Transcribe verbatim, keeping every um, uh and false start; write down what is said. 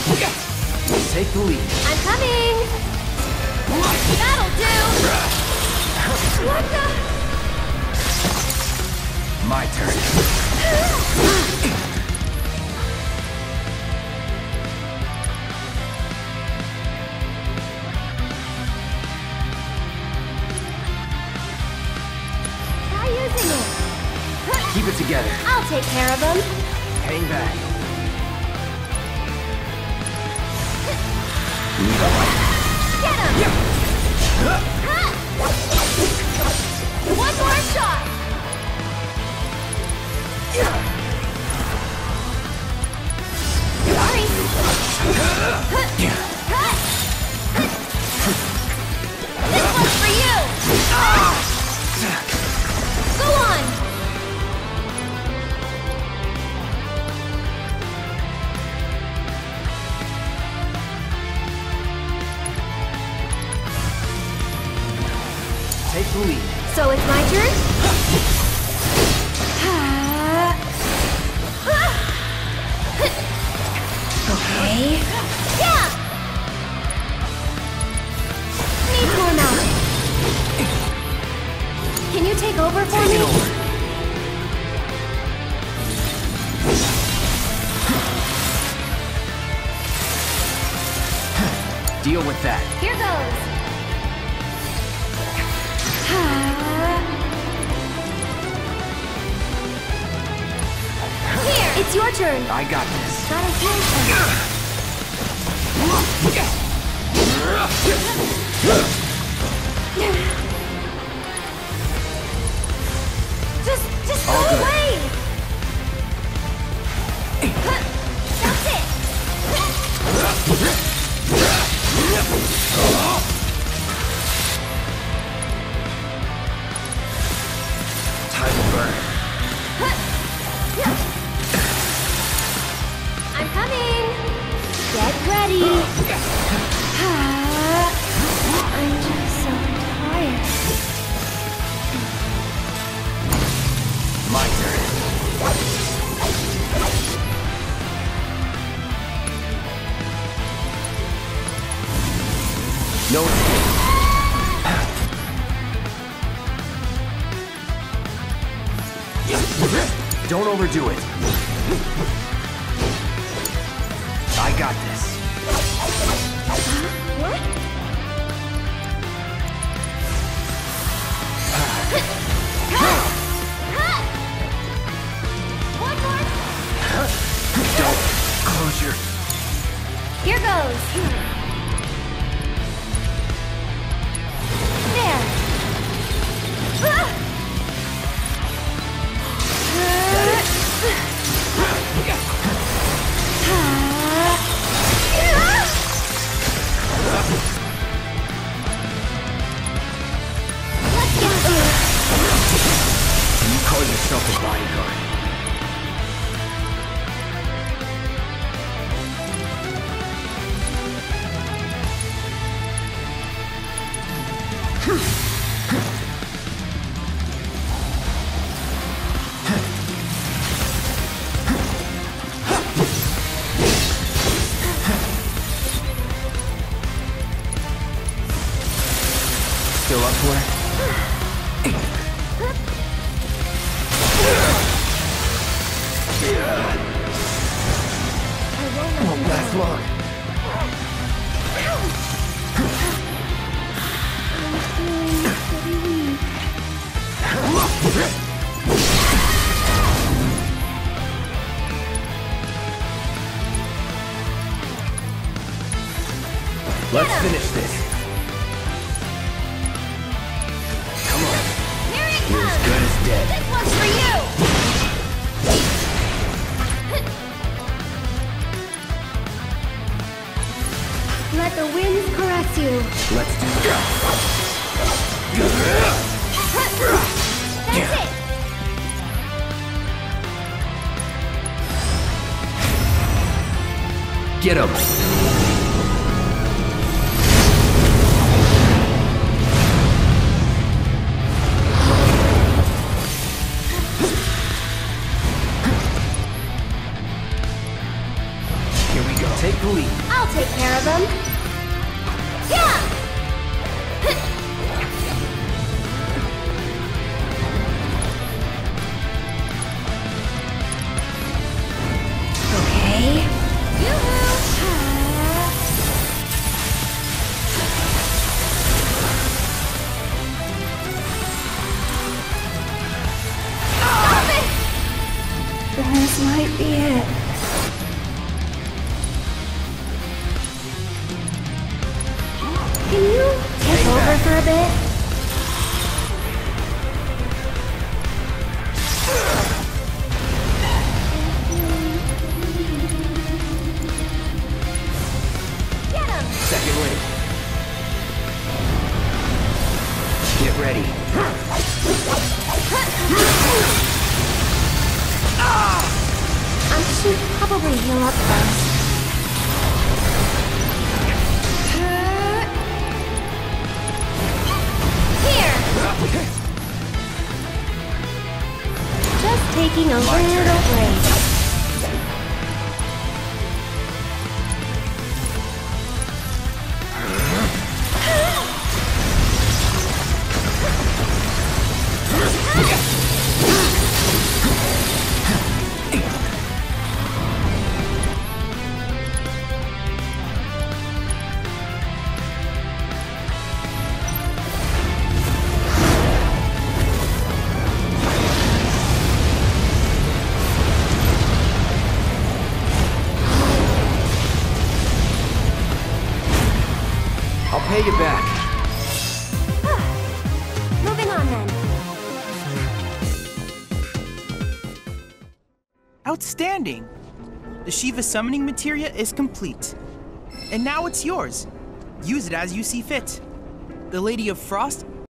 Take the lead. I'm coming! That'll do! What the? My turn. Try using it. Keep it together. I'll take care of them. Hang back. Get him! One more shot! Sorry. This one's for you! Go on! Take the lead. So it's my turn? Okay. Yeah! Needs more mounting. Can you take over for Take me? it over. Deal with that. Here goes. Here, it's your turn. I got this. Not a huge Just, just go All good. away. That's it. Time to burn. I'm coming. Get ready. I'm just so tired. My turn. No escape. Don't overdo it. I got this. What? One more. Don't close your... Here goes. There. Let's get through. You call yourself a bodyguard. Still up for it? Won't last long. Let's finish this. Come on. Here it You're as comes. good as dead. This one's for you. Let the winds caress you. Let's do this. That's it. Get him. Here we go. take the lead. I'll take care of them. Yeah! Okay. Stop it! This might be it. Can you take over for a bit? Get him! Second wave. Get ready. I should probably heal up first. Just taking a little break. I'll pay you back. Moving on then. Outstanding! The Shiva summoning materia is complete. And now it's yours. Use it as you see fit. The Lady of Frost